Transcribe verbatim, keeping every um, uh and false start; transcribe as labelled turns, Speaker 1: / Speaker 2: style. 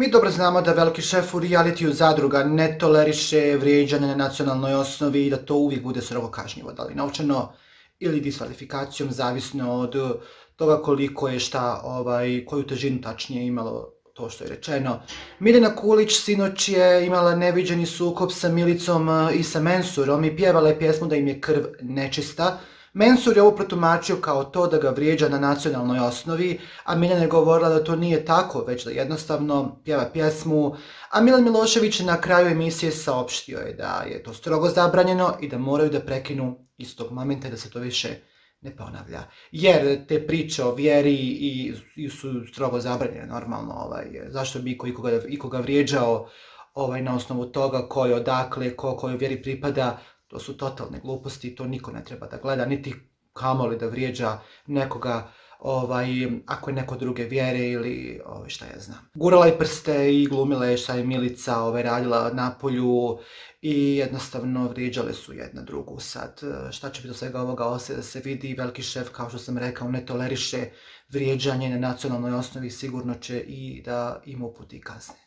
Speaker 1: Mi dobro znamo da veliki šef u realitiju zadruga ne toleriše vrijeđanje na nacionalnoj osnovi i da to uvijek bude strogo kažnjivo, da li novčano ili diskvalifikacijom, zavisno od toga koliko je šta, ovaj, koju težinu tačnije imalo to što je rečeno. Mirjana Kulić sinoć je imala neviđeni sukob sa Milicom i sa Mensurom i pjevala je pjesmu da im je krv nečista. Mensur je ovo protumačio kao to da ga vrijeđa na nacionalnoj osnovi, a Miljana je govorila da to nije tako, već da jednostavno pjeva pjesmu, a Milan Milošević na kraju emisije saopštio je da je to strogo zabranjeno i da moraju da prekinu istog momenta i da se to više ne ponavlja. Jer te priče o vjeri i, i su strogo zabranjene, normalno, ovaj, zašto bi iko ikoga, ikoga vrijeđao ovaj, na osnovu toga ko je odakle, ko kojoj vjeri pripada. To su totalne gluposti i to niko ne treba da gleda, niti kamoli da vrijeđa nekoga ovaj, ako je neko druge vjere ili ovaj, šta ja znam. Gurala je prste i glumila je šta je Milica ovaj, radila napolju i jednostavno vrijeđale su jedna drugu. Sad, šta će biti do svega ovoga ostaje da se vidi. Veliki šef, kao što sam rekao, ne toleriše vrijeđanje na nacionalnoj osnovi, sigurno će i da im uputi kazne.